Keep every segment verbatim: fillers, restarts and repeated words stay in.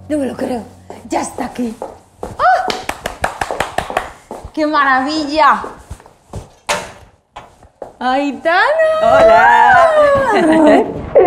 No me lo creo. Ya está aquí. ¡Ah! ¡Qué maravilla! ¡Aitana! ¡Hola!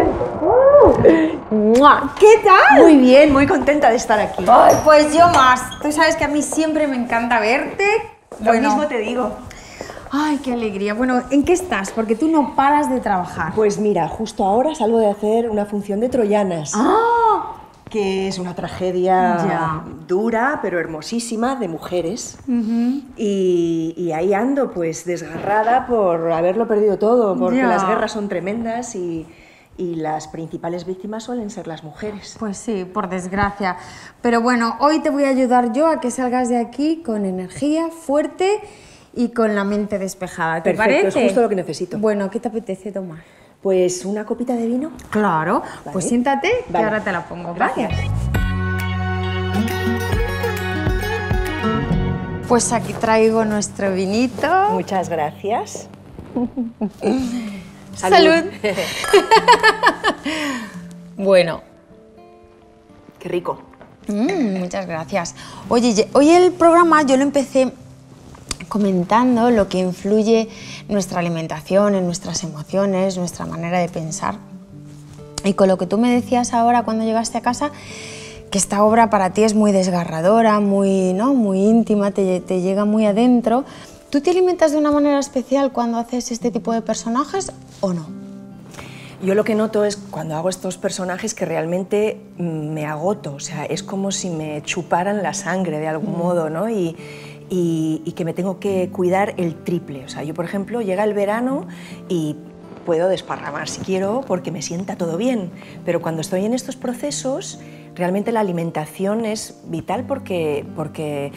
¿Qué tal? Muy bien, muy contenta de estar aquí. Ay, pues yo más. Tú sabes que a mí siempre me encanta verte. Lo Bueno. mismo te digo. Ay, qué alegría. Bueno, ¿en qué estás? Porque tú no paras de trabajar. Pues mira, justo ahora salgo de hacer una función de Troyanas. ¡Ah! Que es una tragedia Ya. dura, pero hermosísima, de mujeres. Uh-huh. y, y ahí ando, pues, desgarrada por haberlo perdido todo, porque Ya. las guerras son tremendas y, y las principales víctimas suelen ser las mujeres. Pues sí, por desgracia. Pero bueno, hoy te voy a ayudar yo a que salgas de aquí con energía fuerte y con la mente despejada. ¿Te Perfecto, parece? es justo lo que necesito. Bueno, ¿qué te apetece tomar? Pues una copita de vino. Claro, Vale. pues siéntate, que Vale. ahora te la pongo. Gracias. ¿Vale? Pues aquí traigo nuestro vinito. Muchas gracias. ¡Salud! ¡Salud! Bueno. Qué rico. Mm, muchas gracias. Oye, hoy el programa yo lo empecé comentando lo que influye nuestra alimentación, en nuestras emociones, nuestra manera de pensar. Y con lo que tú me decías ahora cuando llegaste a casa, que esta obra para ti es muy desgarradora, muy, ¿no? muy íntima, te, te llega muy adentro. ¿Tú te alimentas de una manera especial cuando haces este tipo de personajes o no? Yo lo que noto es cuando hago estos personajes que realmente me agoto, o sea, es como si me chuparan la sangre de algún mm. modo, ¿no? Y, y, y que me tengo que cuidar el triple. O sea, yo, por ejemplo, llega el verano y puedo desparramar si quiero porque me sienta todo bien, pero cuando estoy en estos procesos, realmente la alimentación es vital porque... porque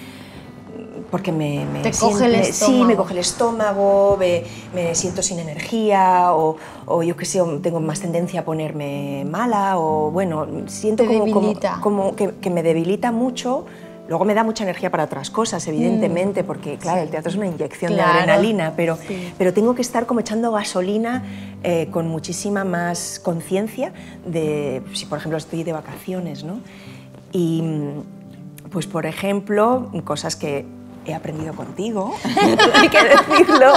porque me, me te siento, coge el me, estómago. Sí, me coge el estómago, me, me siento sin energía o, o yo qué sé, tengo más tendencia a ponerme mala o bueno, siento te como, como, debilita. como que, que me debilita mucho. Luego me da mucha energía para otras cosas, evidentemente, mm. porque claro, sí. el teatro es una inyección claro. de adrenalina, pero, sí. pero tengo que estar como echando gasolina eh, con muchísima más conciencia de si, por ejemplo, estoy de vacaciones, ¿no? Y pues, por ejemplo, cosas que he aprendido contigo, hay que decirlo,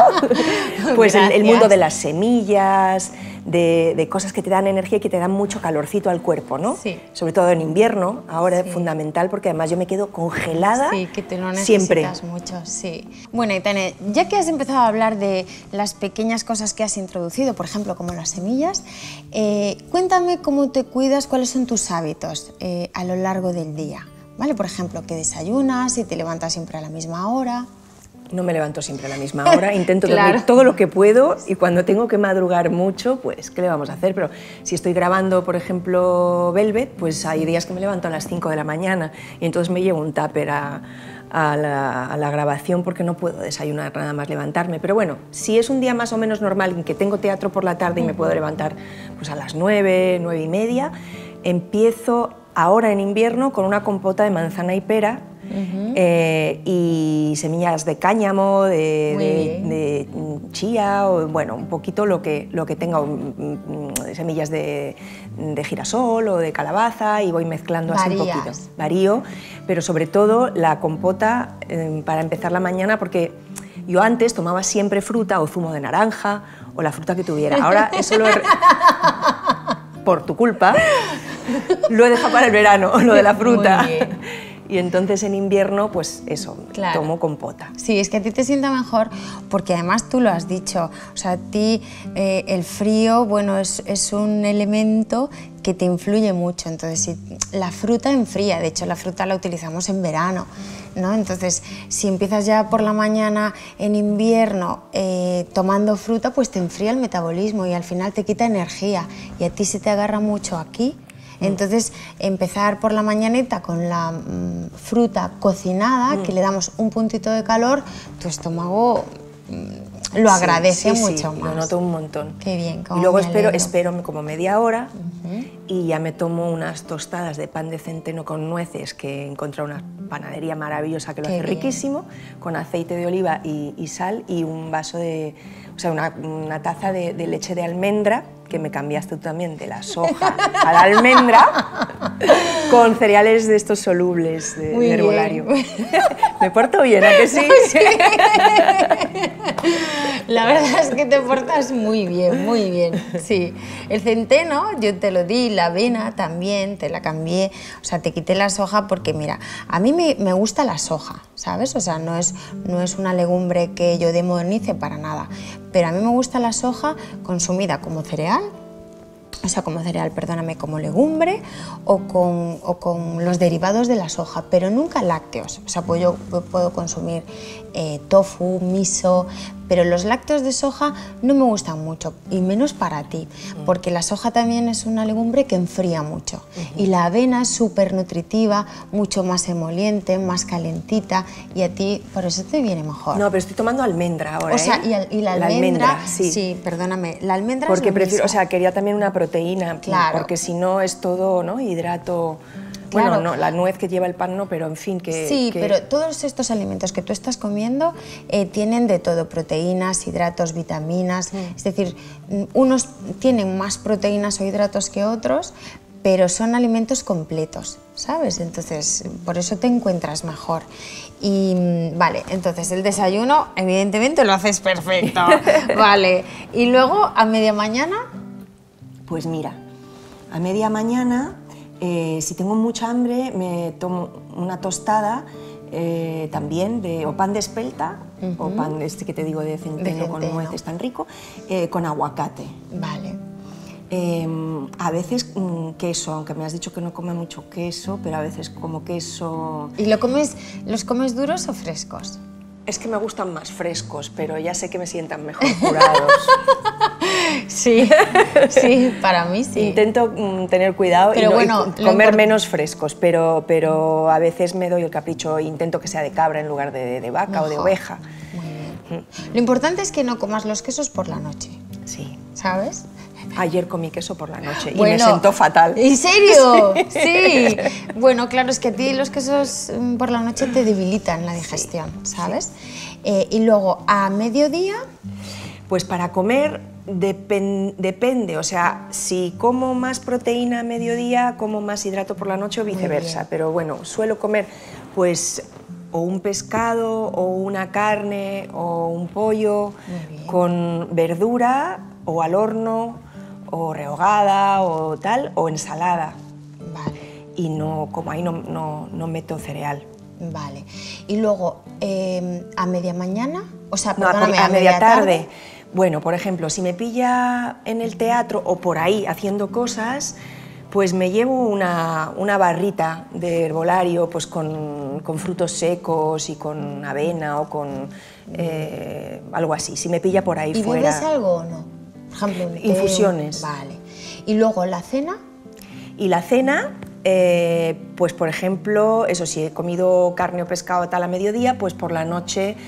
pues el, el mundo de las semillas, de, de cosas que te dan energía y que te dan mucho calorcito al cuerpo, ¿no? Sí. Sobre todo en invierno, ahora sí. es fundamental porque además yo me quedo congelada sí, que te lo necesitas siempre. mucho, sí. Bueno, Aitana, ya que has empezado a hablar de las pequeñas cosas que has introducido, por ejemplo, como las semillas, eh, cuéntame cómo te cuidas, cuáles son tus hábitos eh, a lo largo del día. ¿Vale? Por ejemplo, que desayunas y te levantas siempre a la misma hora. No me levanto siempre a la misma hora, intento claro. dormir todo lo que puedo y cuando tengo que madrugar mucho, pues, ¿qué le vamos a hacer? Pero si estoy grabando, por ejemplo, Velvet, pues hay días que me levanto a las cinco de la mañana y entonces me llevo un tupper a, a, la, a la grabación porque no puedo desayunar nada más levantarme. Pero bueno, si es un día más o menos normal en que tengo teatro por la tarde y me puedo levantar pues, a las nueve, nueve y media, empiezo ahora en invierno con una compota de manzana y pera uh-huh. eh, y semillas de cáñamo, de, de, de chía, o bueno, un poquito lo que, lo que tenga, semillas de, de girasol o de calabaza y voy mezclando así un poquito. Varío, pero sobre todo la compota eh, para empezar la mañana porque yo antes tomaba siempre fruta o zumo de naranja o la fruta que tuviera. Ahora eso lo he... por tu culpa, lo he dejado para el verano, lo de la fruta. Muy bien. Y entonces en invierno, pues eso, claro. tomo compota. Sí, es que a ti te sienta mejor porque además tú lo has dicho, o sea, a ti eh, el frío, bueno, es, es un elemento que te influye mucho, entonces si, la fruta enfría, de hecho la fruta la utilizamos en verano, ¿no? Entonces si empiezas ya por la mañana en invierno eh, tomando fruta, pues te enfría el metabolismo y al final te quita energía y a ti se te agarra mucho aquí. Entonces, empezar por la mañanita con la mmm, fruta cocinada, mm. que le damos un puntito de calor, tu estómago mmm, lo agradece sí, sí, mucho sí, más. lo noto un montón. Qué bien, y luego espero, espero como media hora uh-huh. y ya me tomo unas tostadas de pan de centeno con nueces que he encontrado una panadería maravillosa que lo Qué hace bien. riquísimo, con aceite de oliva y, y sal y un vaso de, o sea, una, una taza de, de leche de almendra que me cambiaste tú también de la soja a la almendra con cereales de estos solubles de, Muy de herbolario. bien. Me porto bien, ¿a que sí? Sí. La verdad es que te portas muy bien, muy bien, sí. El centeno, yo te lo di, la avena también, te la cambié, o sea, te quité la soja porque, mira, a mí me, me gusta la soja, ¿sabes? O sea, no es, no es una legumbre que yo demonice para nada, pero a mí me gusta la soja consumida como cereal, o sea, como cereal, perdóname, como legumbre o con, o con los derivados de la soja, pero nunca lácteos. O sea, pues yo puedo consumir eh, tofu, miso, pero los lácteos de soja no me gustan mucho, y menos para ti, porque la soja también es una legumbre que enfría mucho. Uh-huh. Y la avena es súper nutritiva, mucho más emoliente, más calentita, y a ti por eso te viene mejor. No, pero estoy tomando almendra ahora, O sea, ¿eh? y, al, y la, la almendra, almendra, sí. sí, perdóname, la almendra porque es lo prefiero, mismo. o sea, quería también una proteína, claro. porque si no es todo, ¿no? Hidrato. Bueno, Claro. no, la nuez que lleva el pan no, pero en fin que... Sí, que... pero todos estos alimentos que tú estás comiendo eh, tienen de todo, proteínas, hidratos, vitaminas, mm. es decir, unos tienen más proteínas o hidratos que otros, pero son alimentos completos, ¿sabes? Entonces, por eso te encuentras mejor. Y vale, entonces el desayuno, evidentemente lo haces perfecto, vale. Y luego, a media mañana... Pues mira, a media mañana... Eh, si tengo mucha hambre, me tomo una tostada eh, también, de, o pan de espelta, uh-huh. o pan este que te digo de centeno, de centeno. Con nueces tan rico, eh, con aguacate. Vale. Eh, a veces mmm, queso, aunque me has dicho que no come mucho queso, pero a veces como queso... ¿Y lo comes, los comes duros o frescos? Es que me gustan más frescos, pero ya sé que me sientan mejor curados. Sí, sí, para mí sí. Intento mm, tener cuidado pero y, no, bueno, y comer import... menos frescos, pero, pero a veces me doy el capricho, intento que sea de cabra en lugar de, de vaca mejor. O de oveja. Muy bien. Mm. Lo importante es que no comas los quesos por la noche. Sí. ¿Sabes? Ayer comí queso por la noche bueno, y me sentó fatal. ¿En serio? Sí. sí. Bueno, claro, es que a ti los quesos por la noche te debilitan la digestión, sí, ¿sabes? Sí. Eh, y luego, a mediodía... Pues para comer depen, depende, o sea, si como más proteína a mediodía, como más hidrato por la noche o viceversa. Pero bueno, suelo comer pues o un pescado o una carne o un pollo con verdura o al horno o rehogada o tal, o ensalada. Vale. Y no, como ahí no, no, no meto cereal. Vale. Y luego, eh, ¿a media mañana? O sea, no, perdóname, a, a, a media, media tarde. tarde. Bueno, por ejemplo, si me pilla en el teatro o por ahí haciendo cosas, pues me llevo una, una barrita de herbolario pues con, con frutos secos y con avena o con eh, algo así, si me pilla por ahí ¿Y fuera. ¿Y bebes algo o no? Por ejemplo, un té, infusiones. Vale. ¿Y luego la cena? Y la cena, eh, pues por ejemplo, eso, si he comido carne o pescado tal a mediodía, pues por la noche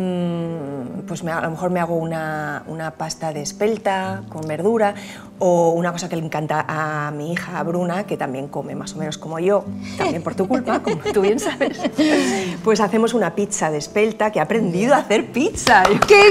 mmm, pues me, a lo mejor me hago una, una pasta de espelta con verdura, o una cosa que le encanta a mi hija, a Bruna, que también come más o menos como yo, también por tu culpa, como tú bien sabes, pues hacemos una pizza de espelta, que he aprendido a hacer pizza. ¡Qué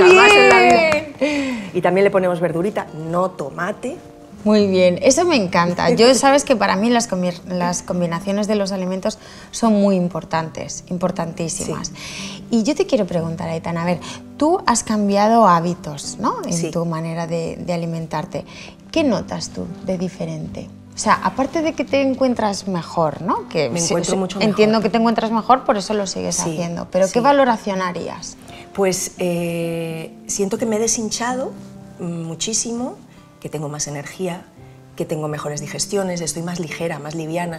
bien! Y también le ponemos verdurita, no tomate. Muy bien, eso me encanta. Yo sabes que para mí las, combi las combinaciones de los alimentos son muy importantes, importantísimas. Sí. Y yo te quiero preguntar, Aitana, a ver, tú has cambiado hábitos, ¿no? En sí. tu manera de, de alimentarte. ¿Qué notas tú de diferente? O sea, aparte de que te encuentras mejor, ¿no? Que me encuentro si, mucho entiendo mejor. que te encuentras mejor, por eso lo sigues sí, haciendo. Pero sí. ¿qué valoración harías? Pues eh, siento que me he deshinchado muchísimo, que tengo más energía, que tengo mejores digestiones, estoy más ligera, más liviana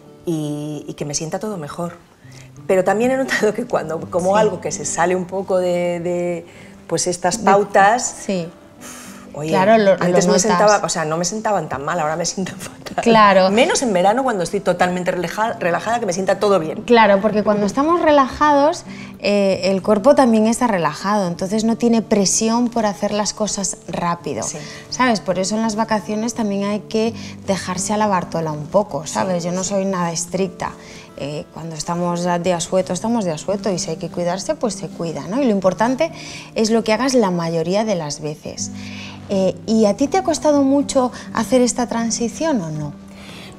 y, y que me sienta todo mejor. Pero también he notado que cuando como sí. algo que se sale un poco de, de pues estas pautas, sí. oye, claro, lo, antes lo me sentaba, o sea, no me sentaban tan mal, ahora me siento fatal. Claro. Menos en verano cuando estoy totalmente relajada, relajada que me sienta todo bien. Claro, porque cuando estamos relajados, eh, el cuerpo también está relajado, entonces no tiene presión por hacer las cosas rápido, sí. ¿sabes? Por eso en las vacaciones también hay que dejarse a la Bartola un poco, ¿sabes? Sí, Yo no soy nada estricta. Eh, cuando estamos de asueto, estamos de asueto y si hay que cuidarse, pues se cuida, ¿no? Y lo importante es lo que hagas la mayoría de las veces. Eh, ¿Y a ti te ha costado mucho hacer esta transición o no?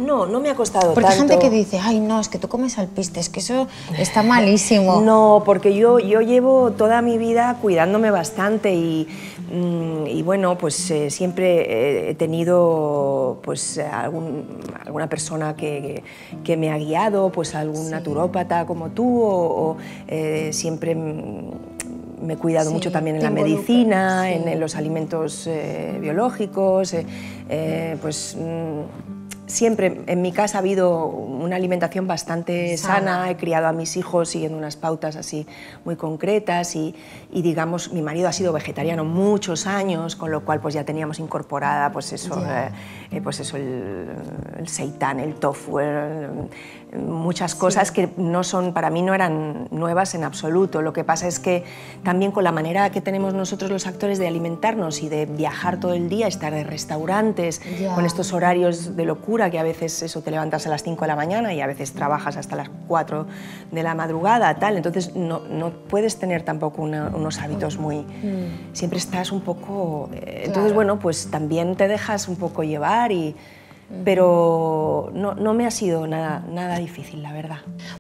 No, no me ha costado porque tanto. hay gente que dice, ay no, es que tú comes alpiste, es que eso está malísimo. No, porque yo, yo llevo toda mi vida cuidándome bastante y, y bueno, pues eh, siempre he tenido pues algún, alguna persona que, que me ha guiado, pues algún sí. naturópata como tú, o, o eh, siempre me he cuidado sí, mucho también en la medicina, sí. en, en los alimentos eh, biológicos, eh, eh, pues siempre en mi casa ha habido una alimentación bastante sana, sana. He criado a mis hijos siguiendo unas pautas así muy concretas y, y digamos, mi marido ha sido vegetariano muchos años, con lo cual pues ya teníamos incorporada pues eso, yeah. eh, pues eso el, el seitán, el tofu, el, muchas cosas sí. que no son, para mí no eran nuevas en absoluto. Lo que pasa es que también con la manera que tenemos nosotros los actores de alimentarnos y de viajar todo el día, estar en restaurantes, yeah. con estos horarios de locura, que a veces eso te levantas a las cinco de la mañana y a veces trabajas hasta las cuatro de la madrugada, tal, entonces no, no puedes tener tampoco una, unos hábitos muy... Mm. Siempre estás un poco... Eh, entonces, claro. bueno, pues también te dejas un poco llevar y... Pero no, no me ha sido nada, nada difícil, la verdad.